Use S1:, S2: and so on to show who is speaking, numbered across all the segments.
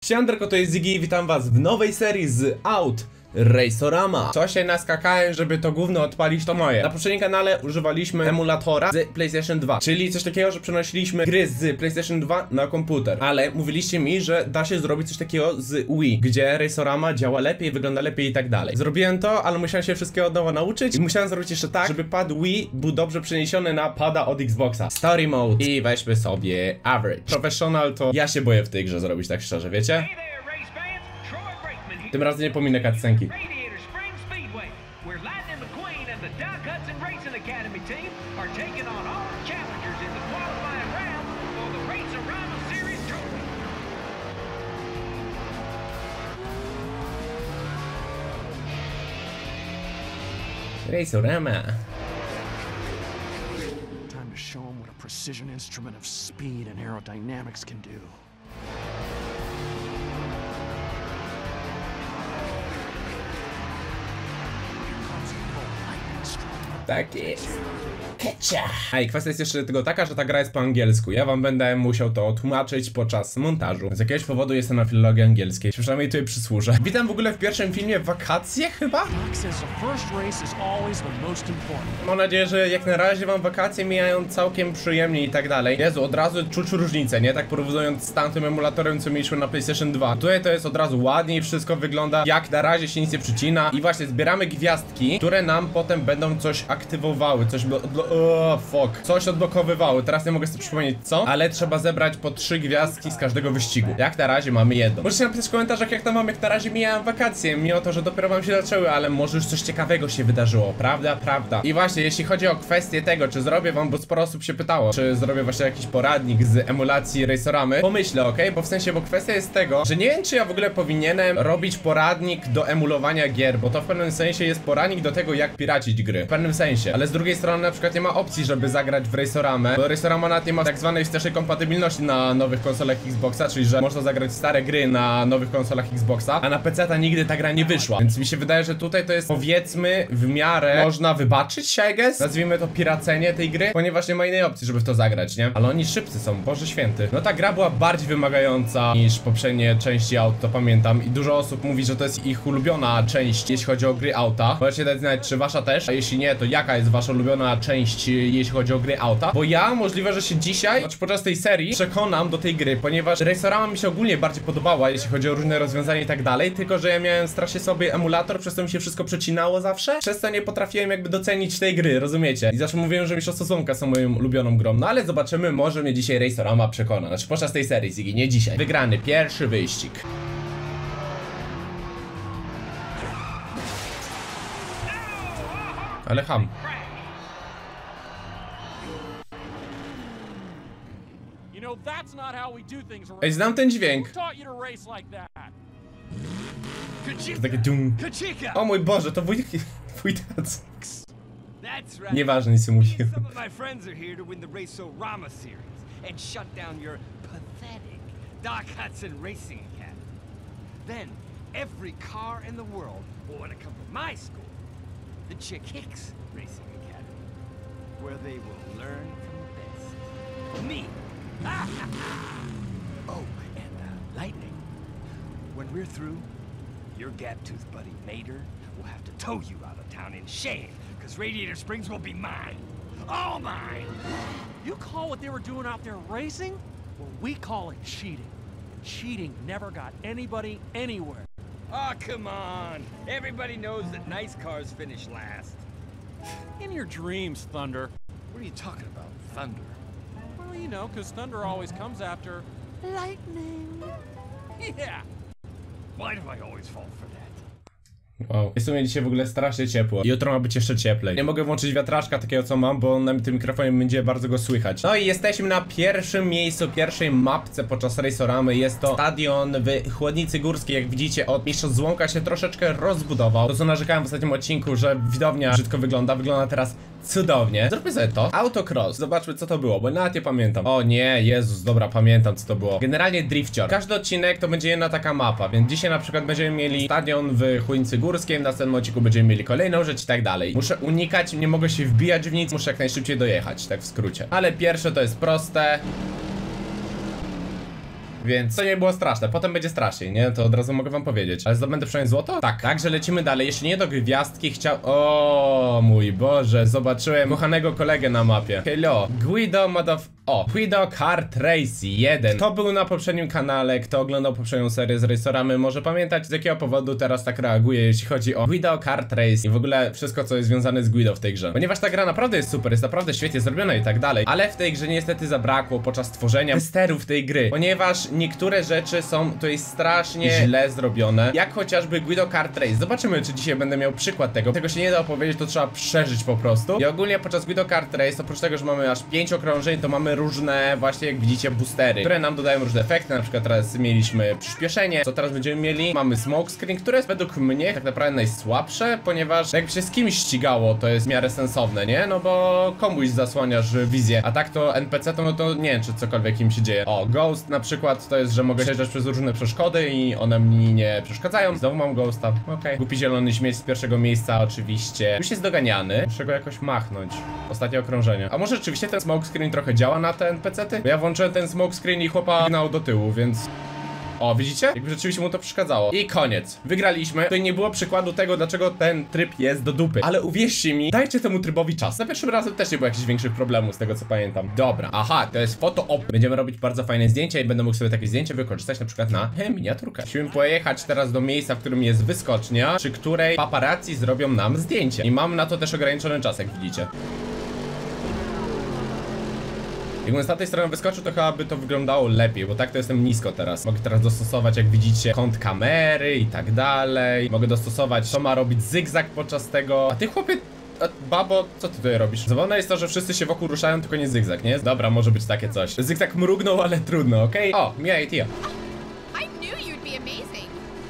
S1: Siemanko, to jest Ziggy i witam was w nowej serii z Out Racerama. Co się naskakałem, żeby to gówno odpalić, to moje. Na poprzednim kanale używaliśmy emulatora z PlayStation 2, czyli coś takiego, że przenosiliśmy gry z PlayStation 2 na komputer. Ale mówiliście mi, że da się zrobić coś takiego z Wii, gdzie Racerama działa lepiej, wygląda lepiej i tak dalej. Zrobiłem to, ale musiałem się wszystkiego od nowa nauczyć i musiałem zrobić jeszcze tak, żeby pad Wii był dobrze przeniesiony na pada od Xboxa. Story mode i weźmy sobie average. Professional to ja się boję w tej grze zrobić, tak szczerze, wiecie? Tym razem nie pominę cutscenki. Racerama.
S2: Time to show them what a precision instrument of speed and aerodynamics can do.
S1: Tak jest. A i kwestia jest jeszcze tego taka, że ta gra jest po angielsku. Ja wam będę musiał to tłumaczyć podczas montażu. Z jakiegoś powodu jestem na filologii angielskiej. Przynajmniej tutaj przysłużę. Witam w ogóle w pierwszym filmie wakacje chyba? Mam nadzieję, że jak na razie wam wakacje mijają całkiem przyjemnie i tak dalej. Jezu, od razu czuć różnicę, nie? Tak porównując z tamtym emulatorem, co mieliśmy na PlayStation 2. Tutaj to jest od razu ładniej, wszystko wygląda jak na razie się nic nie przycina. I właśnie zbieramy gwiazdki, które nam potem będą coś aktywowały, coś odblokowywały. Teraz nie mogę sobie przypomnieć co, ale trzeba zebrać po 3 gwiazdki z każdego wyścigu. Jak na razie mamy jedną. Możecie napisać w komentarzach, jak tam mam, jak na razie mijałem wakacje, mimo to, że dopiero wam się zaczęły, ale może już coś ciekawego się wydarzyło, prawda? Prawda. I właśnie, jeśli chodzi o kwestię tego, czy zrobię wam, bo sporo osób się pytało, czy zrobię właśnie jakiś poradnik z emulacji Raceramy, pomyślę, ok? Bo w sensie, bo kwestia jest tego, że nie wiem, czy ja w ogóle powinienem robić poradnik do emulowania gier, bo to w pewnym sensie jest poradnik do tego, jak piracić gry. W pewnym sensie, ale z drugiej strony na przykład nie ma opcji, żeby zagrać w Raceramę, bo Racerama nawet nie ma tak zwanej wstecznej kompatybilności na nowych konsolach Xboxa, czyli że można zagrać stare gry na nowych konsolach Xboxa, a na PC-ta nigdy ta gra nie wyszła, więc mi się wydaje, że tutaj to jest, powiedzmy, w miarę można wybaczyć, I guess? Nazwijmy to piracenie tej gry, ponieważ nie ma innej opcji, żeby w to zagrać, nie? Ale oni szybcy są, Boże święty. No ta gra była bardziej wymagająca niż poprzednie części Out, to pamiętam, i dużo osób mówi, że to jest ich ulubiona część, jeśli chodzi o gry Outa. Możecie dać znać, czy wasza też, a jeśli nie, to jaka jest wasza ulubiona część, jeśli chodzi o gry Outa, bo ja możliwe, że się dzisiaj, znaczy podczas tej serii, przekonam do tej gry, ponieważ Racerama mi się ogólnie bardziej podobała, jeśli chodzi o różne rozwiązania i tak dalej, tylko że ja miałem strasznie sobie emulator, przez to mi się wszystko przecinało zawsze, przez to nie potrafiłem jakby docenić tej gry, rozumiecie? I zawsze mówiłem, że Mistrzostwo Słonka są moją ulubioną grą, no ale zobaczymy, może mnie dzisiaj Racerama przekona, znaczy podczas tej serii, Ziggy, nie dzisiaj. Wygrany pierwszy wyścig. Ale ham. Ej, znam ten dźwięk. Takie dum. O mój Boże, to wuj tacy. Nieważne, nic nie mówiłem.
S3: Every car in the world will want to come to my school, the Chick Hicks Racing Academy, where they will learn from the best. Me! Oh, and Lightning. When we're through, your gap-toothed buddy Mater will have to tow you out of town in shame, because Radiator Springs will be mine. All mine!
S2: You call what they were doing out there racing? Well, we call it cheating. Cheating never got anybody anywhere.
S3: Oh, come on. Everybody knows that nice cars finish last.
S2: In your dreams, Thunder.
S3: What are you talking about, Thunder?
S2: Well, you know, because Thunder always comes after lightning. Yeah.
S3: Why do I always fall for that?
S1: Wow. Jest u mnie dzisiaj w ogóle strasznie ciepło. Jutro ma być jeszcze cieplej. Nie mogę włączyć wiatraczka takiego co mam, bo na tym mikrofonie będzie bardzo go słychać. No i jesteśmy na pierwszym miejscu, pierwszej mapce podczas Raceramy. Jest to stadion w Chłodnicy Górskiej. Jak widzicie, od Mistrzostw Złąka się troszeczkę rozbudował. To co narzekałem w ostatnim odcinku, że widownia brzydko wygląda teraz cudownie. Zróbmy sobie to. Autocross. Zobaczmy co to było, bo nawet nie pamiętam. O nie, Jezus, dobra, pamiętam co to było. Generalnie drifcior. Każdy odcinek to będzie jedna taka mapa, więc dzisiaj na przykład będziemy mieli stadion w Chłodnicy Górskiej, w następnym odcinku będziemy mieli kolejną rzecz i tak dalej. Muszę unikać, nie mogę się wbijać w nic, muszę jak najszybciej dojechać, tak w skrócie. Ale pierwsze to jest proste. więc to nie było straszne. Potem będzie straszniej, nie? To od razu mogę wam powiedzieć. Ale zdobędę przynajmniej złoto? Tak. Także lecimy dalej. Jeszcze nie do gwiazdki O mój Boże, zobaczyłem kochanego kolegę na mapie. Hello, Guido Guido Kart Race 1. Kto był na poprzednim kanale, kto oglądał poprzednią serię z racerami, może pamiętać, z jakiego powodu teraz tak reaguję, jeśli chodzi o Guido Kart Race i w ogóle wszystko, co jest związane z Guido w tej grze. Ponieważ ta gra naprawdę jest super, jest naprawdę świetnie zrobiona i tak dalej, ale w tej grze niestety zabrakło podczas tworzenia testerów tej gry, ponieważ niektóre rzeczy są tutaj strasznie źle zrobione, jak chociażby Guido Kart Race. Zobaczymy, czy dzisiaj będę miał przykład tego. Tego się nie da opowiedzieć, to trzeba przeżyć po prostu. I ogólnie podczas Guido Kart Race, oprócz tego, że mamy aż 5 okrążeń, to mamy różne, właśnie jak widzicie, boostery, które nam dodają różne efekty. Na przykład teraz mieliśmy przyspieszenie. Co teraz będziemy mieli? Mamy smokescreen, które jest według mnie tak naprawdę najsłabsze, ponieważ jakby się z kimś ścigało, to jest w miarę sensowne, nie? No bo komuś zasłaniasz wizję, a tak to NPC to no to nie wiem, czy cokolwiek im się dzieje. O, Ghost na przykład to jest, że mogę przejeżdżać przez różne przeszkody i one mi nie przeszkadzają. Znowu mam Ghosta, okej. Głupi zielony śmieć z pierwszego miejsca oczywiście. Już jest doganiany, muszę go jakoś machnąć. Ostatnie okrążenie. A może rzeczywiście ten smokescreen trochę działa na te NPC-ty? Bo ja włączyłem ten smokescreen i chłopa gnał do tyłu, więc... O, widzicie? Jakby rzeczywiście mu to przeszkadzało. I koniec. Wygraliśmy. Tutaj nie było przykładu tego, dlaczego ten tryb jest do dupy. Ale uwierzcie mi, dajcie temu trybowi czas. Za pierwszym razem też nie było jakichś większych problemów, z tego co pamiętam. Dobra. Aha, to jest foto op. Będziemy robić bardzo fajne zdjęcia i będę mógł sobie takie zdjęcie wykorzystać na przykład na miniaturkę. Musimy pojechać teraz do miejsca, w którym jest wyskocznia, przy której paparazzi zrobią nam zdjęcie. I mam na to też ograniczony czas, jak widzicie. Jakbym z tamtej strony wyskoczył, to chyba by to wyglądało lepiej, bo tak to jestem nisko teraz. Mogę teraz dostosować, jak widzicie, kąt kamery i tak dalej. Mogę dostosować, co ma robić zygzak podczas tego. A ty, chłopie, babo, co ty tutaj robisz? Zabawne jest to, że wszyscy się wokół ruszają, tylko nie zygzak, nie? Dobra, może być takie coś. Zygzak mrugnął, ale trudno, okej? O, mia idea.
S4: I knew you'd be amazing.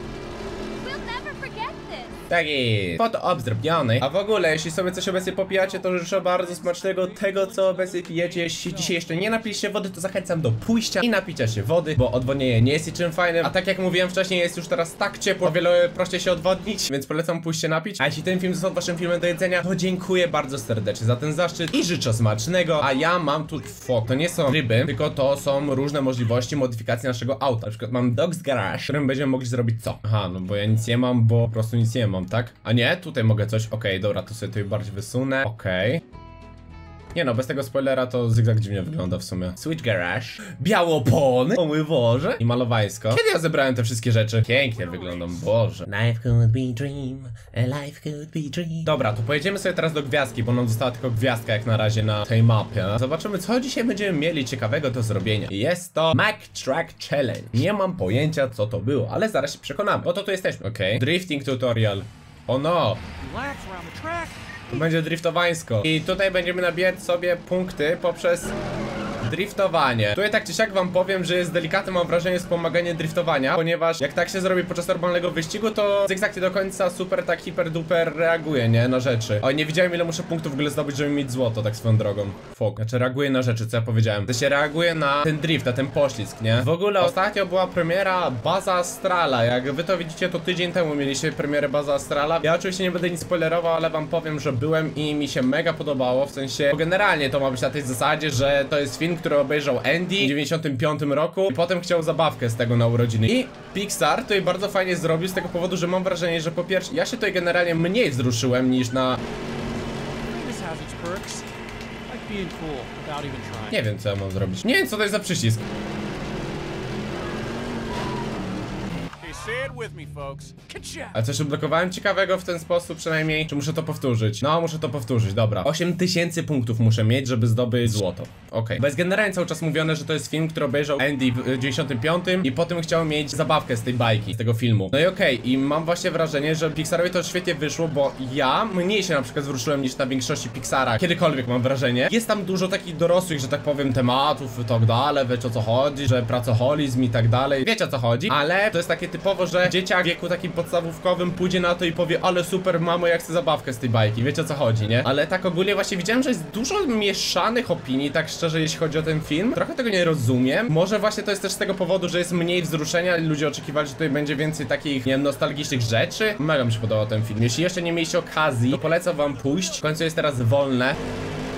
S4: We'll never forget this.
S1: Tak jest. Foto op zrobiony. A w ogóle, jeśli sobie coś obecnie popijacie, to życzę bardzo smacznego tego, co obecnie pijecie. Jeśli dzisiaj jeszcze nie napiliście wody, to zachęcam do pójścia i napicia się wody, bo odwodnienie nie jest niczym fajnym. A tak jak mówiłem wcześniej, jest już teraz tak ciepło, o wiele prościej się odwodnić, więc polecam pójście napić. A jeśli ten film został waszym filmem do jedzenia, to dziękuję bardzo serdecznie za ten zaszczyt i życzę smacznego. A ja mam tu to nie są ryby, tylko to są różne możliwości modyfikacji naszego auta. Na przykład mam Dog's Garage, w którym będziemy mogli zrobić co? Aha, no bo ja nic nie mam, bo po prostu nic nie mam, tak? A nie, tutaj mogę coś, okej, dobra, to sobie tutaj bardziej wysunę, okej. Nie no, bez tego spoilera to zygzak dziwnie wygląda w sumie. Switch Garage, białopony, o mój Boże, i malowańsko. Kiedy ja zebrałem te wszystkie rzeczy? Pięknie wyglądam, Boże. Life could be dream, a life could be dream. Dobra, to pojedziemy sobie teraz do gwiazdki, bo nam została tylko gwiazdka jak na razie na tej mapie. Zobaczymy, co dzisiaj będziemy mieli ciekawego do zrobienia. Jest to Mac Track Challenge. Nie mam pojęcia, co to było, ale zaraz się przekonamy. Oto tu jesteśmy, okej. Drifting tutorial. O no!
S2: Relax around the track.
S1: To będzie driftowańsko. I tutaj będziemy nabijać sobie punkty poprzez driftowanie. Tutaj tak czy siak wam powiem, że jest delikatne, mam wrażenie, wspomaganie driftowania, ponieważ jak tak się zrobi podczas normalnego wyścigu, to zygzak nie do końca super tak hiper duper reaguje, nie? Na rzeczy. O, nie widziałem, ile muszę punktów w ogóle zdobyć, żeby mieć złoto, tak swoją drogą. Fuck. Znaczy reaguje na rzeczy, co ja powiedziałem. To się reaguje na ten drift, na ten poślizg, nie? W ogóle ostatnio była premiera Baza Astrala. Jak wy to widzicie, to tydzień temu mieliście premierę Baza Astrala. Ja oczywiście nie będę nic spoilerował, ale wam powiem, że byłem i mi się mega podobało, w sensie, bo generalnie to ma być na tej zasadzie, że to jest film, który obejrzał Andy w 95 roku i potem chciał zabawkę z tego na urodziny. I Pixar tutaj bardzo fajnie zrobił z tego powodu, że mam wrażenie, że po pierwsze, ja się tutaj generalnie mniej wzruszyłem niż na...
S2: This has its perks. Like being cool without even trying.
S1: Nie wiem, co ja mam zrobić. Nie wiem, co to jest za przycisk.
S2: Say it with me, folks. Ka-chow.
S1: A coś odblokowałem ciekawego w ten sposób przynajmniej? Czy muszę to powtórzyć? No, muszę to powtórzyć, dobra. 8000 punktów muszę mieć, żeby zdobyć złoto. Okej. Bo jest generalnie cały czas mówione, że to jest film, który obejrzał Andy w 95 i potem chciał mieć zabawkę z tej bajki, z tego filmu. No i okej, i mam właśnie wrażenie, że Pixarowi to świetnie wyszło, bo ja mniej się na przykład zwróciłem niż na większości Pixara. Kiedykolwiek mam wrażenie. Jest tam dużo takich dorosłych, że tak powiem, tematów i tak dalej, wiecie o co chodzi, że pracoholizm i tak dalej. Wiecie o co chodzi, ale to jest takie typowo, że dzieciak w wieku takim podstawówkowym pójdzie na to i powie, ale super, mamo, ja chcę zabawkę z tej bajki, wiecie o co chodzi, nie? Ale tak ogólnie właśnie widziałem, że jest dużo mieszanych opinii, tak szczerze, jeśli chodzi o ten film. Trochę tego nie rozumiem. Może właśnie to jest też z tego powodu, że jest mniej wzruszenia i ludzie oczekiwali, że tutaj będzie więcej takich, nie wiem, nostalgicznych rzeczy. Mega mi się podobał ten film. Jeśli jeszcze nie mieliście okazji, to polecam wam pójść. W końcu jest teraz wolne.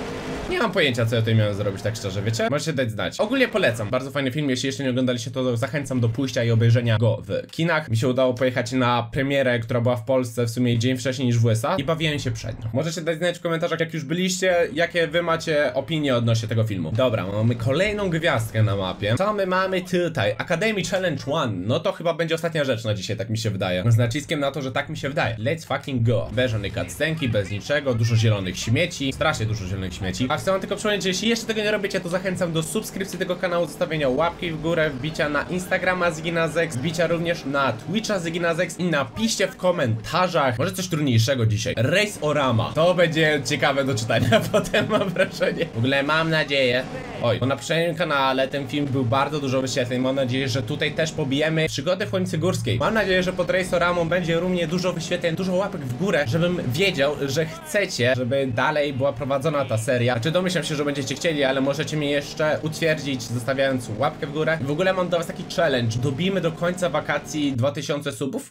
S1: Nie mam pojęcia, co ja tutaj miałem zrobić, tak szczerze, wiecie? Możecie dać znać. Ogólnie polecam. Bardzo fajny film, jeśli jeszcze nie oglądaliście, to zachęcam do pójścia i obejrzenia go w kinach. Mi się udało pojechać na premierę, która była w Polsce w sumie dzień wcześniej niż w USA i bawiłem się przed nią. Możecie dać znać w komentarzach, jak już byliście, jakie wy macie opinie odnośnie tego filmu. Dobra, mamy kolejną gwiazdkę na mapie. Co my mamy tutaj? Academy Challenge 1. No to chyba będzie ostatnia rzecz na dzisiaj, tak mi się wydaje. Z naciskiem na to, że tak mi się wydaje. Let's fucking go. Bez żadnej cutscenki, bez niczego, dużo zielonych śmieci. Strasznie dużo zielonych śmieci. A chcę wam tylko przypomnieć, że jeśli jeszcze tego nie robicie, to zachęcam do subskrypcji tego kanału, zostawienia łapki w górę, wbicia na Instagrama Ziginazex, wbicia również na Twitcha Ziginazex i napiszcie w komentarzach, może coś trudniejszego dzisiaj. Race Orama. To będzie ciekawe do czytania potem, mam wrażenie. W ogóle mam nadzieję. Oj, bo na poprzednim kanale ten film był bardzo dużo wyświetleń. Mam nadzieję, że tutaj też pobijemy przygodę w Chłonicy Górskiej. Mam nadzieję, że pod Race Oramą będzie równie dużo wyświetleń, dużo łapek w górę, żebym wiedział, że chcecie, żeby dalej była prowadzona ta seria. Znaczy domyślam się, że będziecie chcieli, ale możecie mnie jeszcze utwierdzić, zostawiając łapkę w górę. W ogóle mam do was taki challenge. Dobijmy do końca wakacji 2000 subów.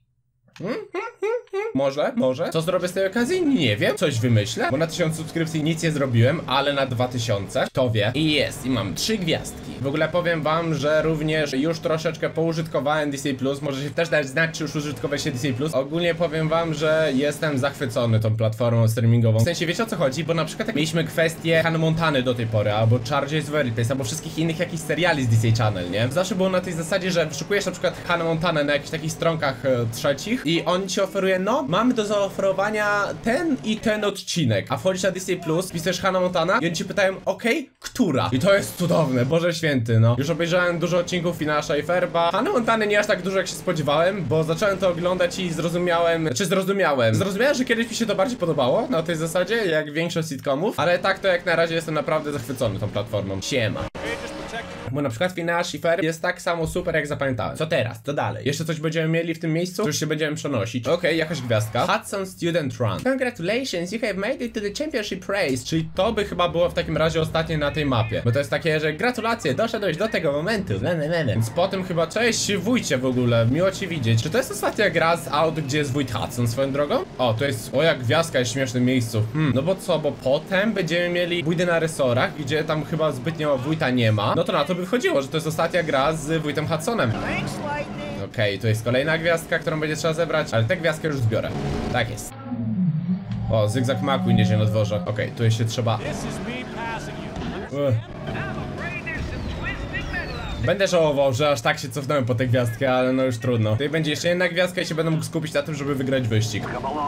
S1: Może. Co zrobię z tej okazji? Nie wiem. Coś wymyślę, bo na 1000 subskrypcji nic nie zrobiłem, ale na 2000, kto wie. I jest, i mam 3 gwiazdki. W ogóle powiem wam, że również już troszeczkę poużytkowałem Disney+. Możecie też dać znać, czy już użytkowaliście Disney+. Ogólnie powiem wam, że jestem zachwycony tą platformą streamingową. W sensie, wiecie o co chodzi? Bo na przykład jak mieliśmy kwestię Hannah Montany do tej pory, albo Chargers Veritas, albo wszystkich innych jakichś seriali z Disney Channel, nie? Zawsze było na tej zasadzie, że wyszukujesz na przykład Hannah Montanę na jakichś takich stronkach trzecich i on ci oferuje, no, mamy do zaoferowania ten i ten odcinek, a wchodzisz na Disney+, wpisujesz Hannah Montana i oni ci pytają, okej, która? I to jest cudowne, Boże Święty, no. Już obejrzałem dużo odcinków Finasza i Ferba. Hannah Montany nie aż tak dużo, jak się spodziewałem, bo zacząłem to oglądać i zrozumiałem, że kiedyś mi się to bardziej podobało, na tej zasadzie, jak większość sitcomów, ale tak to jak na razie jestem naprawdę zachwycony tą platformą. Siema. Bo na przykład Finash i Fer jest tak samo super, jak zapamiętałem. Co teraz? Co dalej? Jeszcze coś będziemy mieli w tym miejscu? Czy już się będziemy przenosić? Okej, jakaś gwiazdka. Hudson Student Run. Congratulations, you have made it to the championship race. Czyli to by chyba było w takim razie ostatnie na tej mapie. Bo to jest takie, że gratulacje, doszedłeś do tego momentu. Więc potem chyba, cześć wójcie w ogóle, miło cię widzieć. Czy to jest ostatnia gra z aut, gdzie jest wójt Hudson swoją drogą? O, to jest, o jak gwiazdka jest w śmiesznym miejscu. No bo co, bo potem będziemy mieli bójdy na resorach, gdzie tam chyba zbytnio wójta nie ma. No to na to by wchodziło, że to jest ostatnia gra z wójtem Hudsonem. Okej, to jest kolejna gwiazdka, którą będzie trzeba zebrać, ale tę gwiazdkę już zbiorę. Tak jest. O, Zygzak McQueen jedzie na dworze. Okej, tu jeszcze trzeba... Będę żałował, że aż tak się cofnąłem po tę gwiazdkę, ale no już trudno. Tutaj będzie jeszcze jedna gwiazdka i się będę mógł skupić na tym, żeby wygrać wyścig.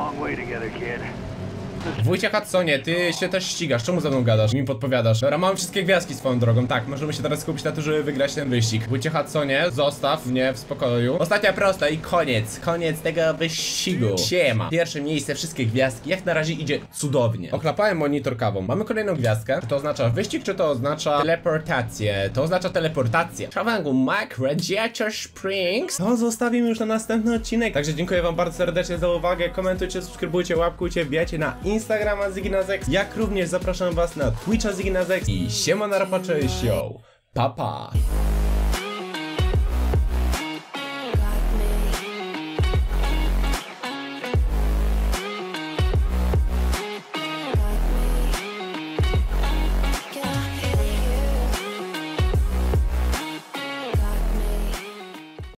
S1: Wójcie Hudsonie, ty się też ścigasz, czemu ze mną gadasz? Mi podpowiadasz. Dobra, mam wszystkie gwiazdki swoją drogą, tak, możemy się teraz skupić na tym, żeby wygrać ten wyścig. Wójcie Hudsonie, zostaw mnie w spokoju. Ostatnia prosta i koniec tego wyścigu. Siema. Pierwsze miejsce, wszystkie gwiazdki, jak na razie idzie cudownie. Ochlapałem monitor kawą. Mamy kolejną gwiazdkę. Czy to oznacza wyścig, czy to oznacza teleportację? To oznacza teleportację. Szawangu Mac Radiator Springs. To zostawimy już na następny odcinek. Także dziękuję wam bardzo serdecznie za uwagę. Komentujcie, subskrybujcie, łapkujcie, wbijajcie na Instagrama Ziginazex, jak również zapraszam was na Twitcha Ziginazex i siema na rapacze, yo, pa pa.